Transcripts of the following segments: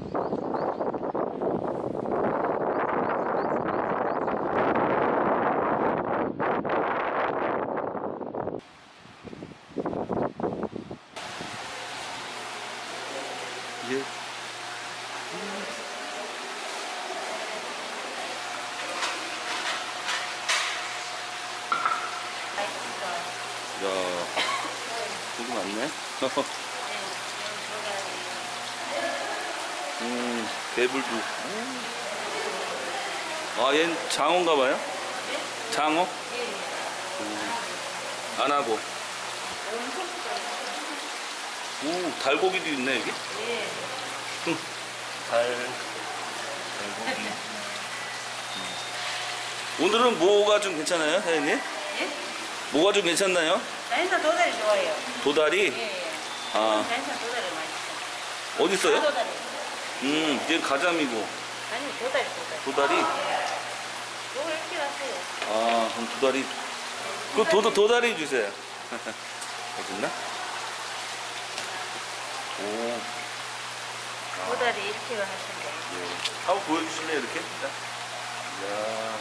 예. 야, 고기 많네. 개불도. 아, 얘는 장어인가 봐요? 장어? 안 하고. 오, 달고기도 있네, 여기? 달고기. 오늘은 뭐가 좀 괜찮아요, 사장님? 예? 뭐가 좀 괜찮나요? 자연산 도다리 좋아해요. 도다리? 예. 아, 자연산 도다리 맛있어. 어디 있어요? 도다리. 얘 가자미고. 아니 도다리. 도다리? 예. 요거 이렇게 하세요. 아, 그럼 도다리. 그 도다리 주세요. 어딨나? 오. 도다리 이렇게 하시면 돼요. 예. 한번 보여주실래요, 이렇게? 이야.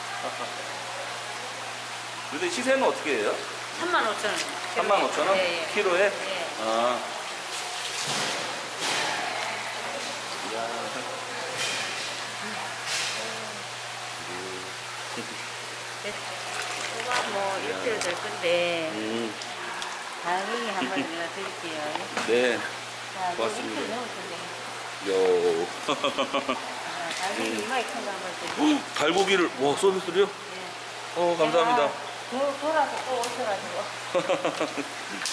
근데 시세는 어떻게 해요? 35,000원. 35,000원? 예, 예. 키로에? 예. 아. 이야. 이거 뭐 일주일 될 건데 다행히 한 번 내가 드릴게요. 네. 자, 고맙습니다. 일주일 넘을 텐데. 요. 다행히 이마에 큰거 한 번 드릴게요. 달고기를, 와, 서비스로요? 예. 감사합니다. 돌아서 또 오셔가지고.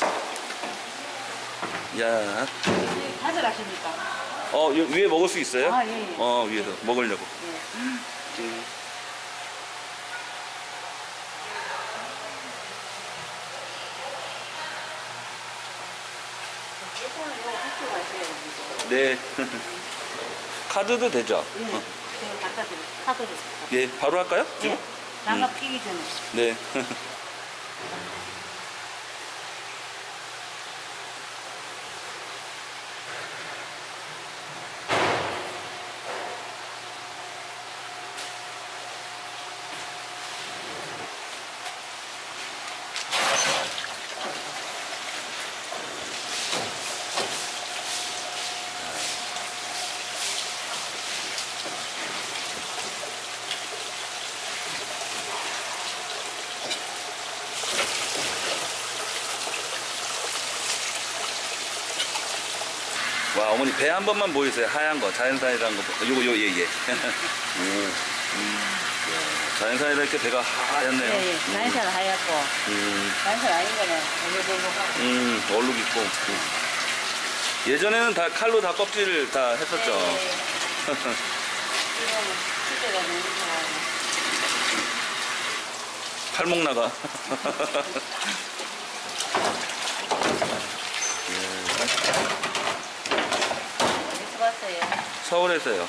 야. 가져가십니까? 위에 먹을 수 있어요? 아, 예, 예. 위에서 먹으려고. 예. 이거는 이거 학교 가셔야 됩니다. 네. 카드도 되죠? 예. 제가 갖다 드릴게요. 카드를. 예, 바로 할까요? 지금? 예. 장갑 끼기 전에. 네. 와, 어머니 배 한 번만 보이세요. 하얀 거, 자연산이라는 거. 요거, 예. 자연산이라 이렇게 배가 하얗네요. 예, 예. 자연산 하얗고. 자연산 아닌 거는 얼룩얼룩하고. 얼룩 있고. 예전에는 다 칼로 다 껍질을 다 했었죠. 예. 이거는 수제가 너무 좋아요. 팔목 나가. 어디서 봤어요? 서울에서요.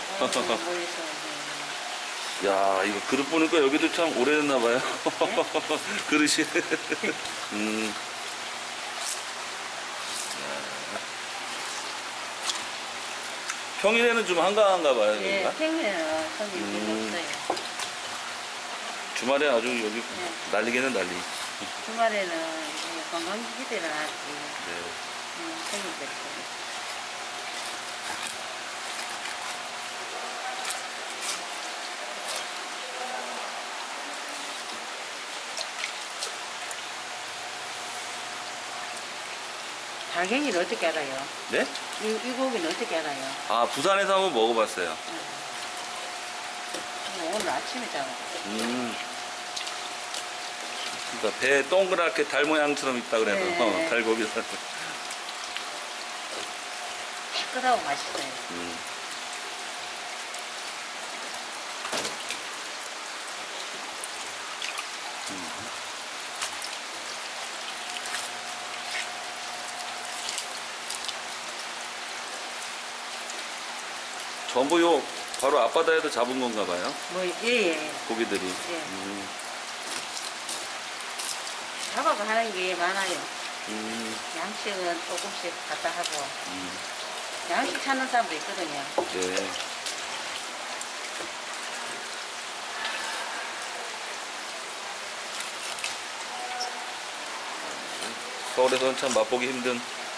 야, 이거 그릇 보니까 여기도 참 오래됐나봐요. 그릇이. 평일에는 좀 한가한가봐요. 예, 여기가. 평일에는 손님 없어요. 주말에 아주 여기 난리기는 난리. 주말에는 관광지들은 하지. 네. 손님들. 달갱이를 어떻게 알아요? 네? 이 고기는 어떻게 알아요? 아, 부산에서 한번 먹어봤어요. 오늘 아침에 잡은 그러니까 배 동그랗게 달 모양처럼 있다 그래서 네. 달고기 살. 깨끗하고 맛있어요. 전부 요 바로 앞바다에도 잡은 건가 봐요. 뭐, 예. 고기들이. 예. 잡아가 하는 게 많아요. 양식은 조금씩 갖다 하고. 양식 찾는 사람도 있거든요. 네. 서울에서는 참 맛보기 힘든.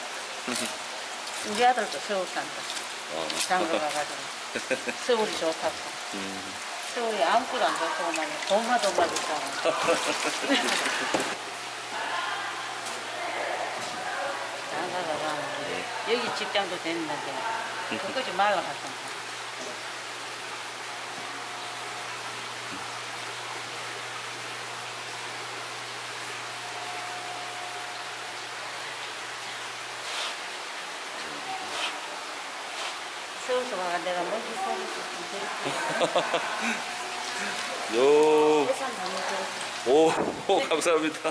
우리 아들도 서울 산다. 장가 어. 가가지고 서울이 좋다고. 서울이 아무것도 안 좋다고 말이야. 돈만 좋다고. 장가 가가 여기 직장도 됐는데 그거지 말라갔어. 서울서 가가 내가 먹기 사줬어. 요. 예산 너무 오, 감사합니다.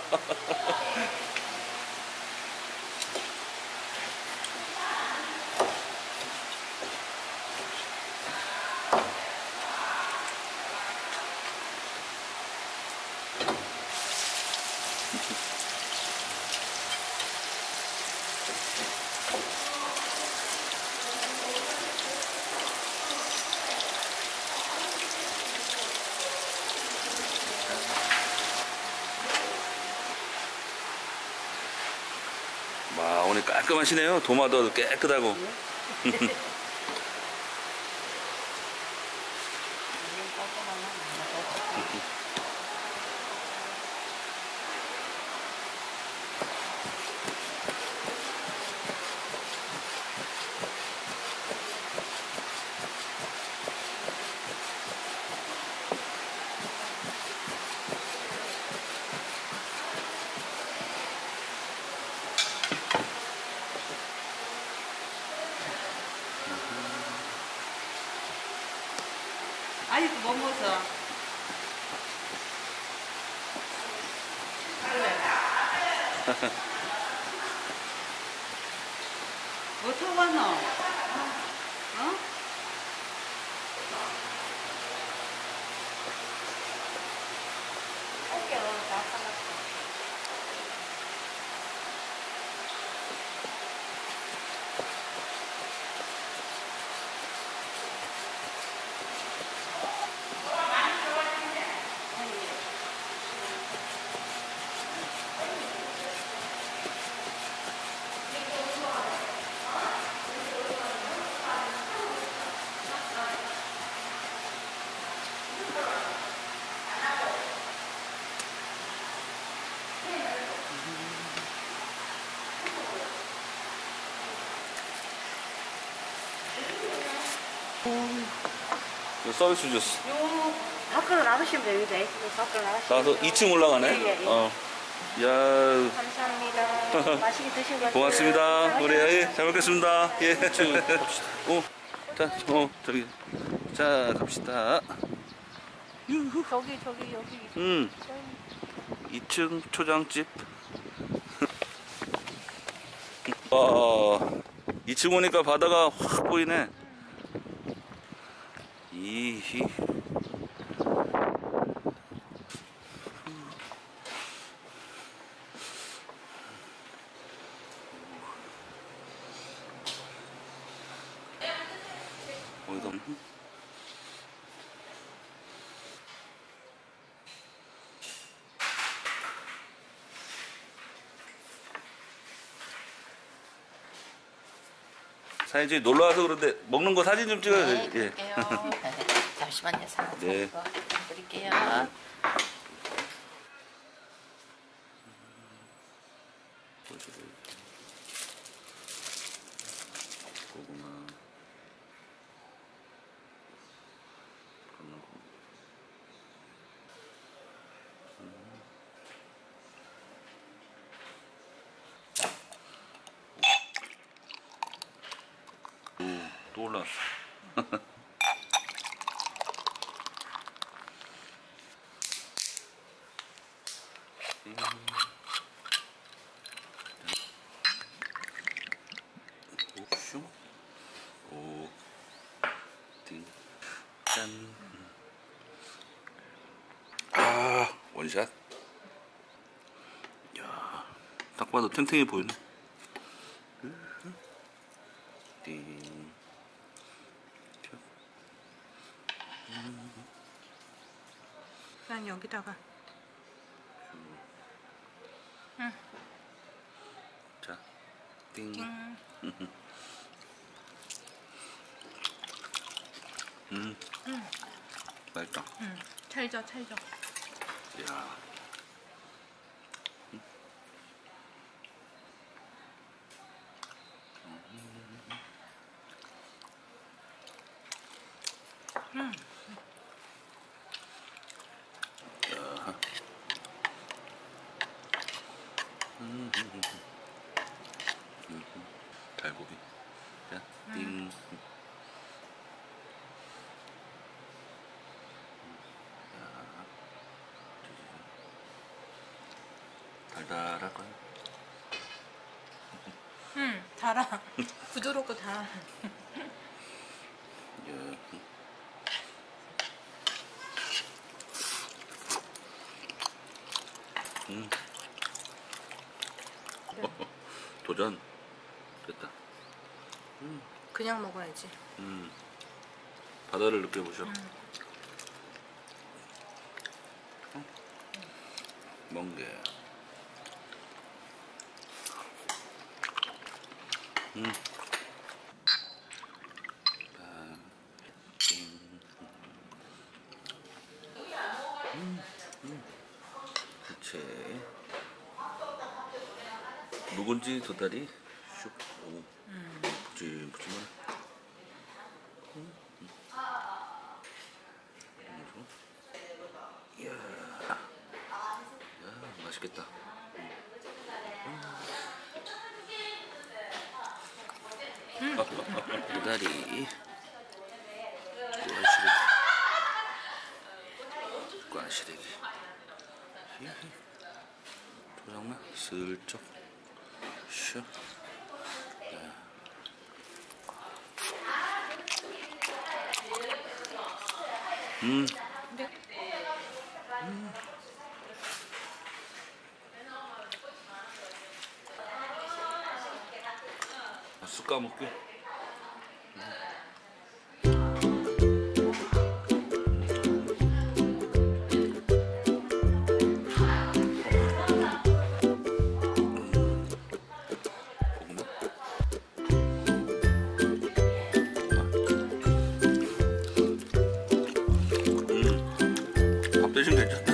와, 오늘 깔끔하시네요. 도마도 깨끗하고. 아직도 못 먹었어. 그래. 어떻게 왔노? 어? 어깨 다 살았어. 이거 서비스 주스. 요 밖으로 나가시면 됩니다. 밖으로 나가시면. 나가서 2층 올라가네. 예, 예. 야, 감사합니다. 맛있게 드시고 가세요. 고맙습니다. 우리 예, 잘 먹겠습니다. 예. 오, 자, 저기, 자, 갑시다. 저기 여기. 2층 초장집. 와, 2층 오니까 바다가 확 보이네. 이히. 어디다? 사진 저기 놀러 와서 그런데 먹는 거 사진 좀 찍어야 돼. 예. 드릴게요. 잠시만요. 사진 네. 드릴게요. 고구마. 또 올라왔어. 옥슈. 오. 띵. 짠. 아, 원샷. 야, 딱 봐도 탱탱해 보이네. 띵. 난 여기다가. 응. 자, 띵. 띵. 맛있다. 찰져, 찰져. 이야. 달고기. 자, 띵. 달달할까요? 달아. 부드럽고 달아. 예. 도전. 됐다. 그냥 먹어야지. 바다를 느껴보셔. 멍게. 그치. 묵은지 도다리 슉. 오. 푸짐푸짐하네. 이야. 야, 맛있겠다. 도다리. 꽈시래기. 조장만 슬쩍. 슉. 쑥 까먹게. 밥 대신 괜찮다.